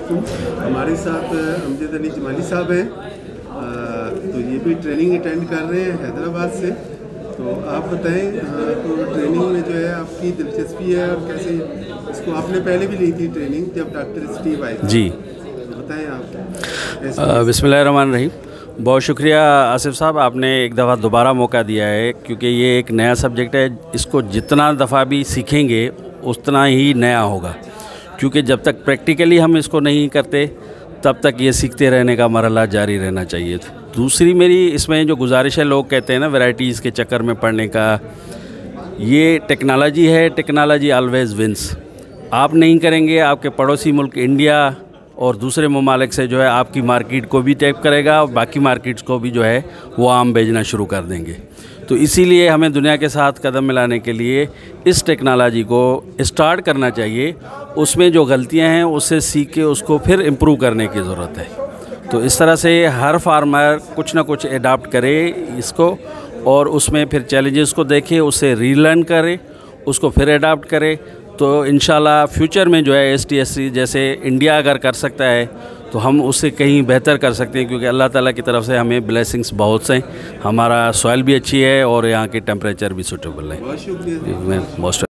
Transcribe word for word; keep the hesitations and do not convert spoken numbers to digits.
علیکم. ہمارے ساتھ امجد علی جمالی صاحب ہیں, تو یہ بھی ٹریننگ اٹینڈ کر رہے ہیں حیدرآباد سے. تو آپ بتائیں, تو ٹریننگ میں جو ہے آپ کی دلچسپی ہے اور کیسے اس کو آپ نے پہلے بھی لی تھی ٹریننگ جب ڈاکٹر اسٹیو آئے تھے؟ جی بتائیں آپ. بسم اللہ الرحمن الرحیم. بہت شکریہ آصف صاحب, آپ نے ایک دفعہ دوبارہ موقع دیا ہے, کیونکہ یہ ایک نیا سبجیکٹ ہے. اس کو جتنا دفعہ بھی سیکھیں گے اتنا ہی نیا ہوگا, کیونکہ جب تک پریکٹیکلی ہم اس کو نہیں کرتے تب تک یہ سیکھتے رہنے کا مرحلہ جاری رہنا چاہیے. دوسری میری اس میں جو گزارش ہے, لوگ کہتے ہیں نا ورائٹیز کے چکر میں پڑھنے کا, یہ ٹیکنالوجی ہے, ٹیکنالوجی آلویز ونس. آپ نہیں کریں گے, آپ کے پڑوسی ملک انڈیا اور دوسرے ممالک سے جو ہے آپ کی مارکیٹ کو بھی ٹیپ کرے گا, اور باقی مارکیٹس کو بھی جو ہے وہ عام بھیجنا شروع کر دیں گے. تو اسی لیے ہمیں دنیا کے ساتھ قدم ملانے کے لیے اس ٹیکنالوجی کو اسٹارٹ کرنا چاہیے. اس میں جو غلطیاں ہیں اس سے سیکھ کے اس کو پھر امپروو کرنے کی ضرورت ہے. تو اس طرح سے ہر فارمر کچھ نہ کچھ اڈاپٹ کرے اس کو, اور اس میں پھر چیلنجز کو دیکھے, اس سے ری لرن کرے, اس کو پھر اڈاپٹ کرے. تو انشاءاللہ فیوچر میں جو ہے ایس ٹی ایس سی جیسے انڈیا اگر کر سکتا ہے تو ہم اس سے کہیں بہتر کر سکتے ہیں, کیونکہ اللہ تعالیٰ کی طرف سے ہمیں بلیسنگس بہت سے ہیں. ہمارا سوائل بھی اچھی ہے اور یہاں کی ٹیمپریچر بھی سوٹیبل ہے. بہت شکریہ. موسٹ